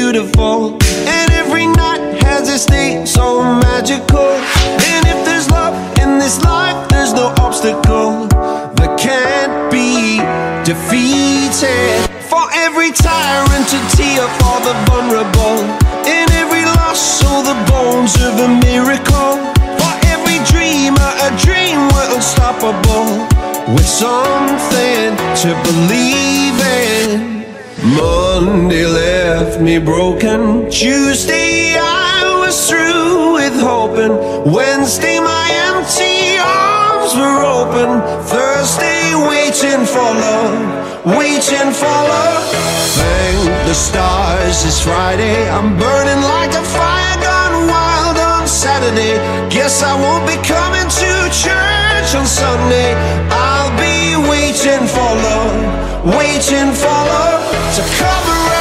beautiful, and every night has its day so magical. And if there's love in this life, there's no obstacle that can't be defeated. For every tyrant a tear for the vulnerable, in every loss so the bones of a miracle. For every dreamer a dream we're unstoppable, with something to believe in. Monday left me broken, Tuesday I was through with hoping, Wednesday my empty arms were open, Thursday waiting for love, waiting for love. Thank the stars it's Friday, I'm burning like a fire gone wild on Saturday. Guess I won't be coming to church on Sunday. I'll be waiting for love, waiting for love to come around.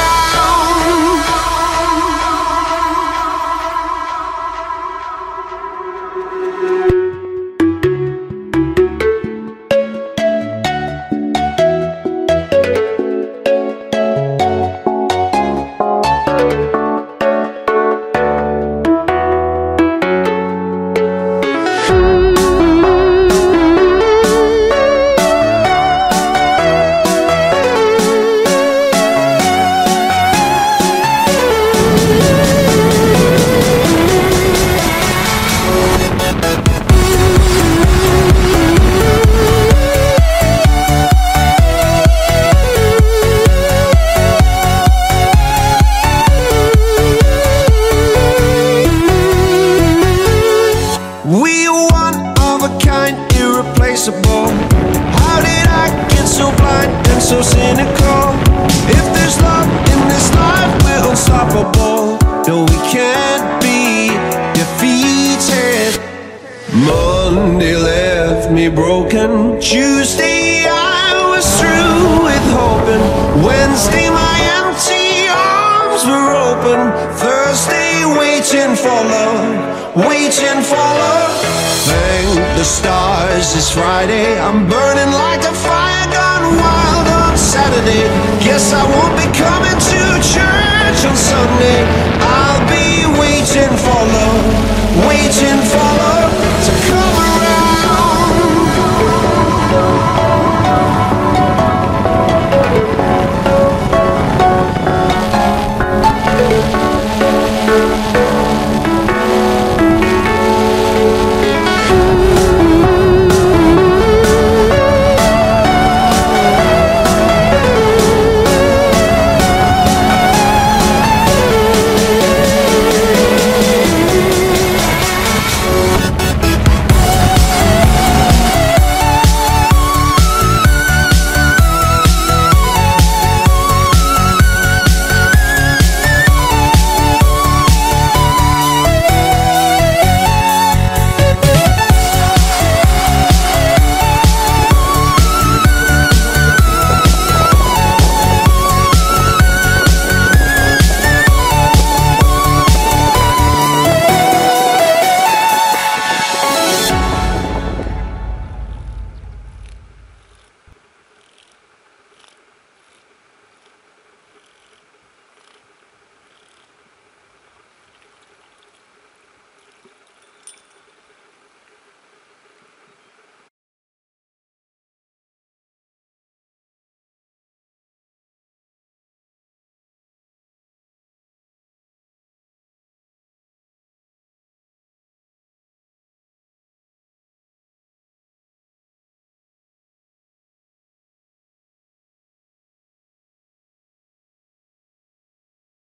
How did I get so blind and so cynical? If there's love in this life, we're unstoppable. No, we can't be defeated. Monday left me broken, Tuesday I was through with hoping, Wednesday my empty arms were open, Thursday waiting for love, waiting for love. Thank the stars it's Friday, I'm burning like a fire gone wild on Saturday. Guess I won't be coming to church on Sunday.